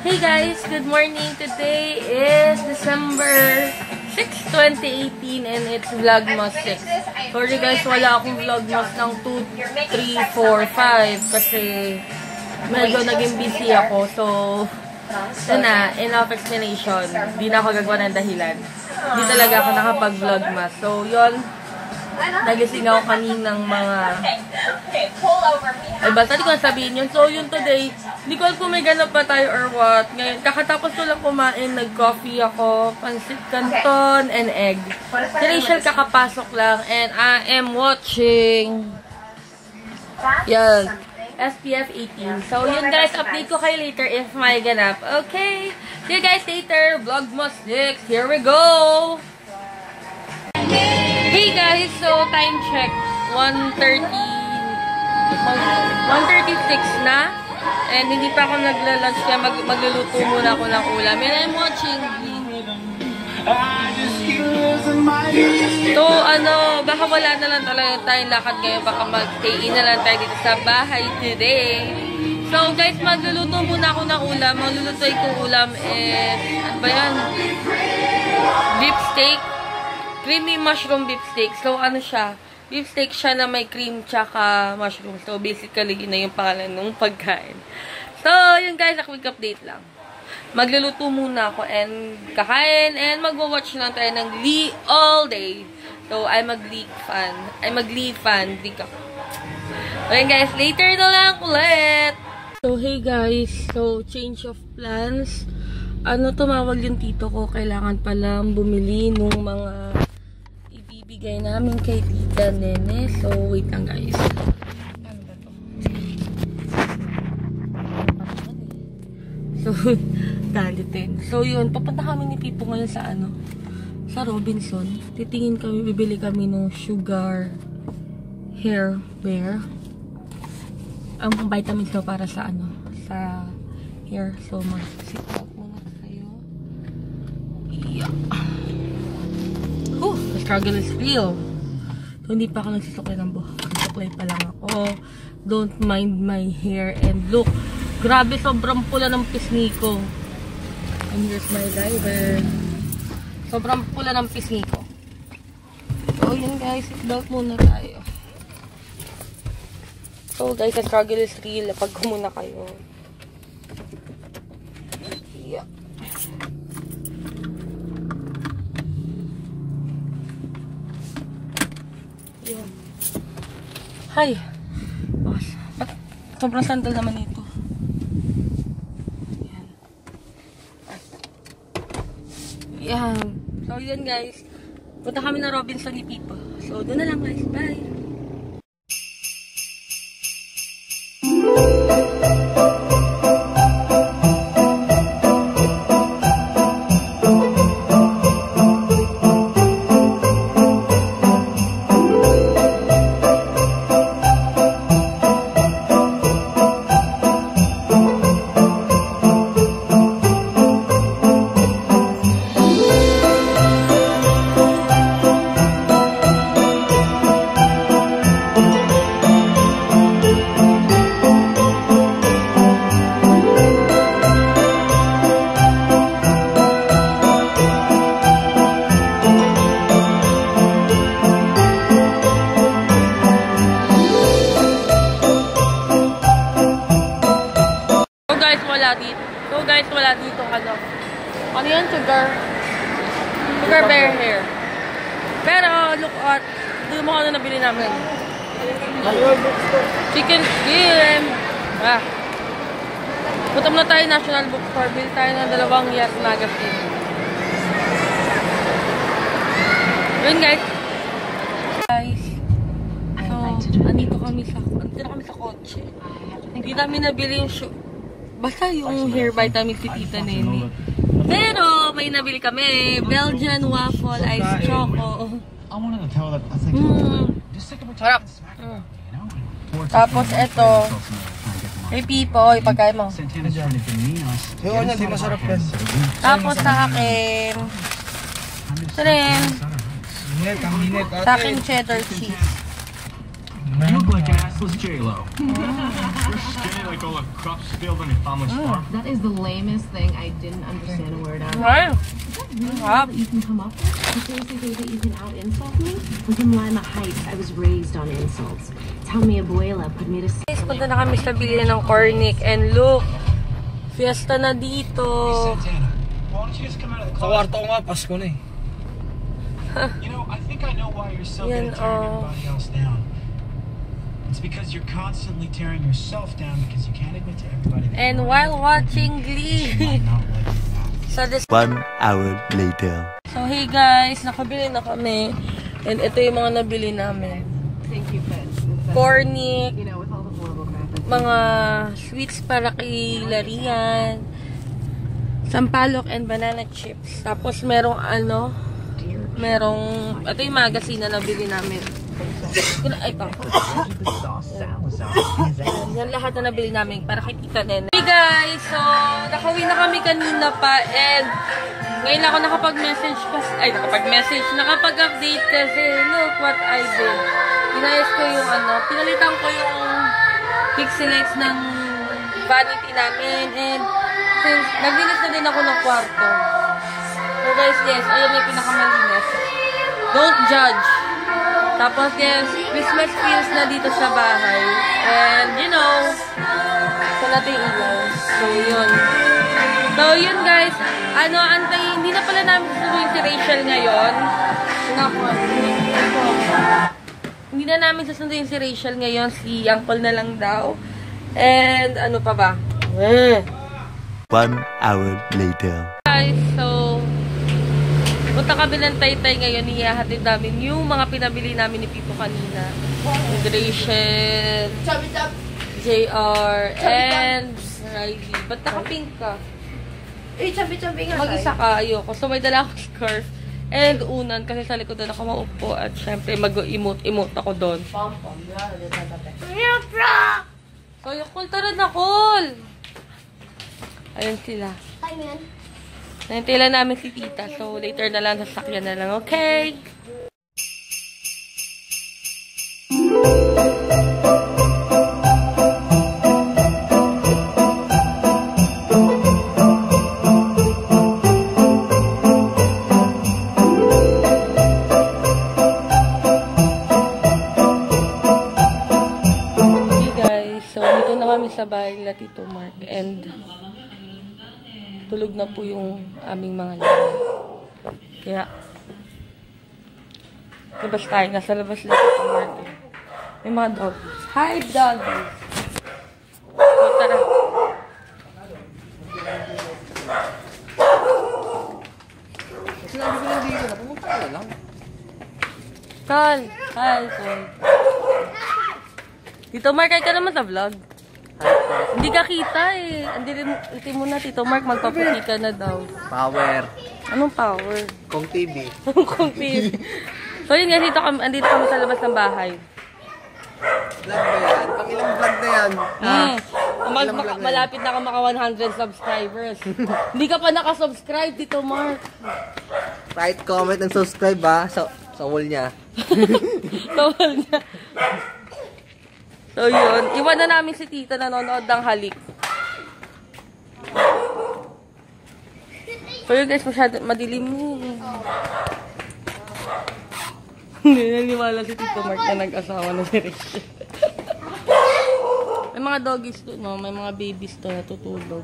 Hey guys, good morning. Today is December 6, 2018 and it's Vlogmas 6. Sorry guys, wala akong Vlogmas ng 2, 3, 4, 5 kasi medyo naging busy ako. So, ito na, enough explanation. Di na ako gagawa ng dahilan. Di talaga ako nakapag-Vlogmas. So, yun. Nagising ako kaninang mga... Ay, basta di ko sabihin yun. So, yun today, hindi ko alam kung may ganap pa tayo or what. Ngayon, kakatapos ko lang kumain, nag-coffee ako, pansit canton, and egg. Si Rachel kakapasok lang, and I am watching... Yan. SPF 18. So, yun guys, update ko kayo later if may ganap. Okay? See you guys later. Vlogmas 6. Here we go! Hey guys, so time check, 1:36 na, and hindi pa ako nagla-lunch kaya magluluto muna ako ng ulam. And I'm watching So, baka wala na lang talaga tayong lakad ngayon, baka mag-stay-in na lang tayo dito sa bahay today. So guys, magluluto muna ako ng ulam. Magluluto kong ulam is, ano ba yan? Beef steak. Creamy mushroom beef steak. So, ano siya? Beef steak siya na may cream tsaka mushroom. So, basically, yun na yung pangalan ng pagkain. So, yun guys, a quick update lang. Magluluto muna ako and kakain and magwa-watch lang tayo ng Glee all day. So, I'm a Glee fan. Di ka. Okay guys, later na lang ulit. So, hey guys. So, change of plans. Tumawag yung tito ko. Kailangan palang bumili nung mga ibibigay namin kay Tita Nene. So, wait lang guys. Ano ba to? So, galitin. So, yun. Papunta kami ni Pipo ngayon sa sa Robinson. Titingin kami, bibili kami ng sugar hair wear. Ang vitamins ko para sa sa hair. So, mag-sit out muna tayo. Yeah. The struggle is real. So, hindi pa ako nagsisuklay ng buhok. Nagsuklay pa lang ako. Don't mind my hair. And look, grabe, sobrang pula ng pisngi ko. And here's my driver. Sobrang pula ng pisngi ko. So, yun guys. Sit out muna tayo. So, guys, the struggle is real. Pag muna kayo. Yeah. Yun. Hi. Boss. Sobrang sandal naman ito. Yan. So, yun guys. Punta kami na Robinson ni Pipo. So, doon na lang guys. Bye! Wala dito ano yan? Sugar bear hair. Pero look at doon mo nabili namin chicken skin. Punta muna tayo National Bookstore, bili tayo ng 2 Yes magazine. Yun guys. So andito kami sa kotse. Hindi namin nabili yung basta yung hair vitamin si Tita Nene. Pero may nabili kami. Belgian waffle ice choco. Sarap. Tapos ito. Hey Pipo, ipagkain mo. Oo na, di masarap yan. Tapos sa akin. Ito rin. Sa akin cheddar cheese. was J-Lo. You're skinny like all the crops spilled on your family's farm. That is the lamest thing. I didn't understand a word of. Right. That you can come up with? You seriously think that you can out-insult me? I'm from Lima Heights. I was raised on insults. Tell me abuela put me to sleep. Guys, punta na kami sa bili ng cornic and look, fiesta na dito. Santana, why don't you just come out of the Sa closet? kwarto ko nga, Pasko na eh. You know, I think I know why you're so Yan, good at tearing oh. everybody else down. It's because you're constantly tearing yourself down because you can't admit to everybody that And you're while wrong. watching She Glee. might not let you back. Sa this 1 hour later. So hey guys, nakabili na kami. And ito yung mga nabili namin. Thank you, Fed. Cornic, You know, with all the horrible crap. mga sweets para kay Larian, sampalok and banana chips. Tapos merong ito yung magazine na nabili namin. Ay, ito. Yan lahat na nabili namin para kay Tita Nene. Hey guys, so nakauwi na kami kanina pa and ngayon ako nakapag-update kasi look what I did. Pinayos ko yung pinalitan ko yung pixelates ng vanity namin and since naglinis na din ako ng kwarto. So guys, yes, ayun yung pinakamalinis. Don't judge. Tapos yes, Christmas feels na dito sa bahay. And you know, ito natin ilaw. So yun. So yun guys, hindi na pala namin susunduin si Rachel ngayon. Hindi na namin susunduin si Rachel ngayon, si Uncle na lang daw. And ano pa ba? 1 hour later. Guys, so punta kami ng Taytay ngayon, ihahatid namin yung mga pinabili namin ni Pipo kanina. Rachel, JR, and Riley. Ba't naka-pink ka? Eh, chubby nga. Mag-isa ka, ayoko. So may dala akong scarf and unan kasi sa likod doon ako maupo at syempre mag-emote ako doon. So yung cool, tara na cool! Ayun sila. Hi, man. Nahintayin lang namin si Tita. So, later na lang, sasakyan na lang. Okay? Okay, guys. So, dito na kami sa bahay nila Tito Mark. And tulog na po yung aming mga laro. Kaya, labas tayo. Nasa labas lang ito, Mark. May mga doggies. Hi, doggies! So, tara. Sinabi ko lang dito na, pumunta ka na lang. Call! Hi, Call. Tito Mark, ay ka naman sa vlog. Hindi ka kita eh. Hindi mo na, Tito Mark, magpaputi ka na daw. Power. Anong power? Kong TV. Kung TV. So yun guys, andito kami sa labas ng bahay. Vlog ba yan? Pang ilang vlog na yan? Malapit na ka maka 100 subscribers. Hindi ka pa nakasubscribe, Tito Mark. Right, comment and subscribe ba? Sa wall niya. Tawal niya. So yun, iwan na namin si Tita nanonood ng halik. So yun guys, masyado madilim yun. Hindi naniwala si Tito Mark na nag-asawa na si Rachel. May mga doggies doon, no? May mga babies doon natutulog.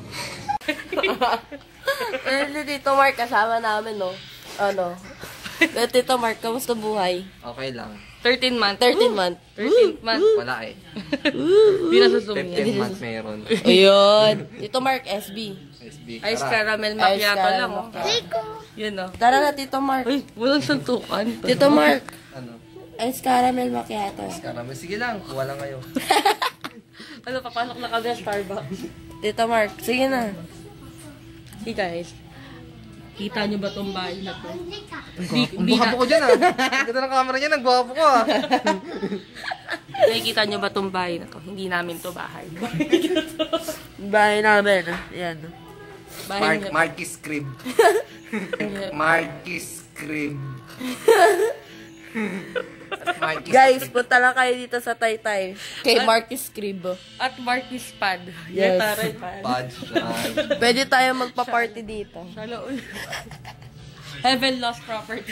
Si Tito Mark kasama namin, no? Tito Mark, kamusta buhay? Okay lang. 13 month. 13 month. Wala eh. Hindi na susumi. 15 months meron. Ayun. Tito Mark, SB. SB. Ice caramel macchiato lang. Oh. Yun oh. Tara na, Tito Mark. Uy, walang suntukan. Tito Mark. Ano? Ice caramel macchiato. Karami. Sige lang, kuha lang kayo. Ano, papasok na kami sa Starbucks. Tito Mark, sige na. Hey guys, kita nyo ba tong bahay na to? Ang gwapo ko dyan ah. Ang ganda ng camera niya, ang gwapo ko ah. Nakikita nyo ba tong bahay na to? Hindi namin to bahay. Bahay namin. Yan. Bahay nyo. Marquis Crib. Marquis Crib. Guys, punta lang kayo dito sa Taytay. Kay Marcus Cribo. At Marquis Pad. Yes. Taray pad. Badge. Pwede tayo magpa-party dito. Shala ulit. Heaven Lost Property.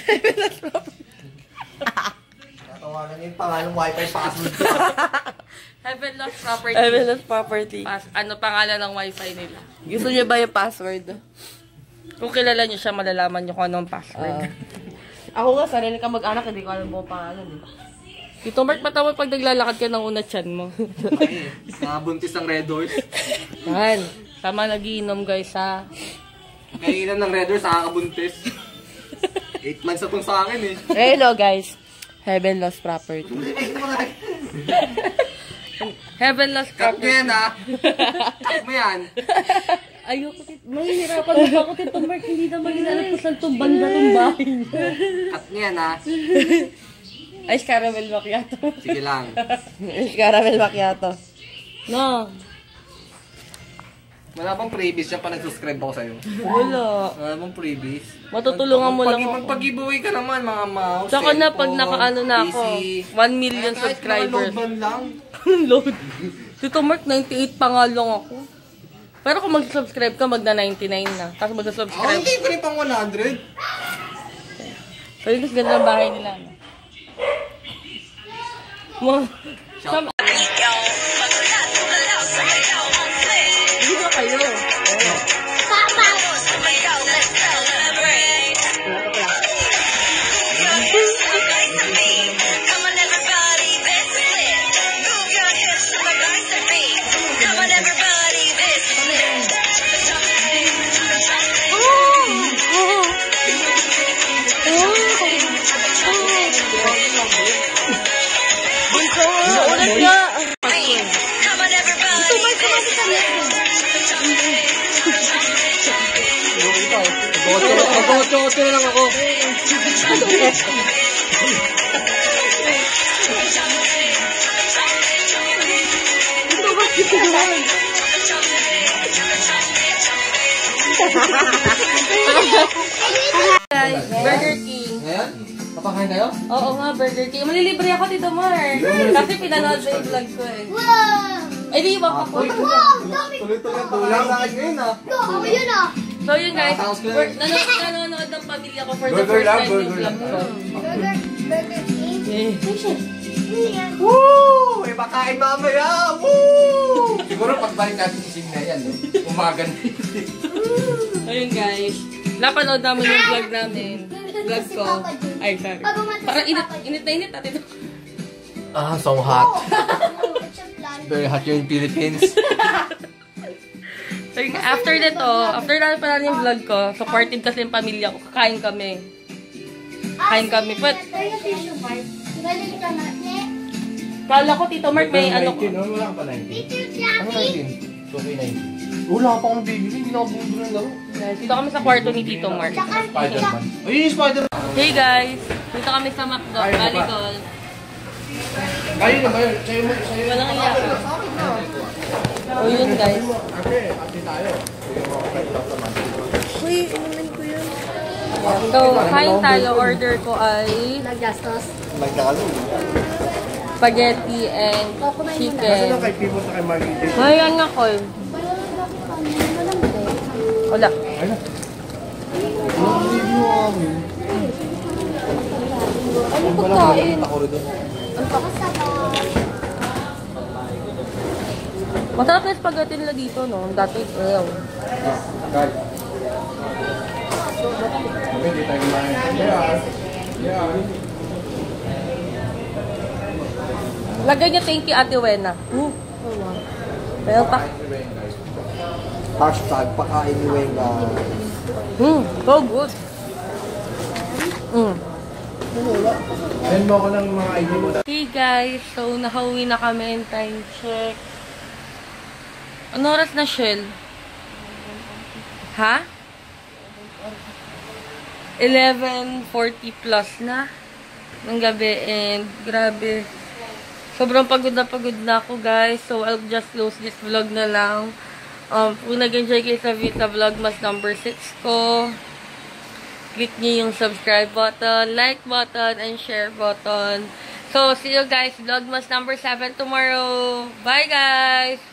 Natawanan niyo yung pangalang wifi password ko. Heaven Lost Property. Evelyn's property. Ano pangalan ng wifi nila? Gusto niyo ba yung password? Kung kilala nyo siya, malalaman nyo kung anong password. Ako nga, sarili ka mag-anak, hindi ko alam buong pangalan. Dito, Mark, matawag pag naglalakad ka ng una chan mo. Nakabuntis ng Red Horse. Yan. Tama nagiinom, guys, ha? Kainan ng Red Horse, nakakabuntis. 8 months na itong sa akin eh. Hello, guys. Heaven Lost Property. Heaven Lost Cut mo Property. yan ha. Cut mo yan. Ayoko, mahihirapan mo ako, Tito Mark. Hindi naman inalat ko saan itong banda ng bahay niya. Cut mo yan ha. Ice caramel macchiato. Sige lang. Caramel macchiato. No. Wala bang previous yan pa nag-subscribe ako sa'yo? Wala. Wala bang previous? Matutulungan mo lang ako. Magpag-giveaway ka naman mga mouse. Tsaka na pag cellphone, nakaano na ako, PC. 1 million Kahit mga subscribers. load ban lang. Load. Tito Mark, 98 pa nga lang ako. Pero kung mag-subscribe ka, magna 99 na. Tapos Ako mag-subscribe. hindi ko rin pang 100. Pero mas ganda ang bahay nila. No? Some... Hindi ba kayo? Ulan nga! Mag-8 na lang ako. Guys, Burger King. Ngayon? Papakain kayo? Oo nga, Burger King. Malilibre ako, Tito Mark. Kasi pinanood sa yung vlog ko eh. Wow! Ay, di ba pa po? Wow! Dami! Tuloy-tuloy tulang sa akin ngayon ah. No, ako yun ah! So yun guys, nanonood ng pamilya ko for the first time yung vlog ko. Burger King? Hindi yan. Woo! May pakain mamaya! Woo! Siguro pagbalik natin si Signa yan, no? Umaga na. Ayun guys, napanood namin yung vlog namin. Vlog ko. Ay, sorry. Parang init na init natin. Ah, so hot. Very hot here in Philippines. So yung after nito, after natin pa yung vlog ko, supportive kasi yung pamilya ko, kakain kami. Kain kami. But, kala ko, Tito Mark, may ano ko. Wala ka pa 19. Teacher Ano Jackie! 19? So, okay 19. Wala pa akong bibili. Hindi na ako bumili ng laro. Guys, dito kami sa kwarto ni Tito Mark. Spider-Man. Ayun yung Spider-Man. Hey guys, dito kami sa McDo, Caligol. Kayo na ba yun? Sa'yo mo. Walang iyak. O yun guys. Ate tayo. Uy, inumin ko yun. So, kain tayo. Order ko ay Naggastos. spaghetti and chicken. Kay Pipo sa kay Marite. Ayan nga, Col. Wala. Ano pagkain? Masarap na spaghetti nila dito, no? Dati, ayaw. Hindi tayo kumain. Lagay niya thank you, Ate Wena. Pero pa. Hashtag pakain ni Wenga. So good. Send mo ako ng mga ID mo. Hey guys, so nakauwi na kami and time check. Ano oras na, Shell? Ha? 11:40 plus na ng gabi and grabe. Sobrang pagod na ako guys. So I'll just close this vlog na lang. Kung nag-enjoy kayo sa vlogmas number 6 ko, click niyo yung subscribe button, like button, and share button. So, see you guys. Vlogmas number 7 tomorrow. Bye, guys!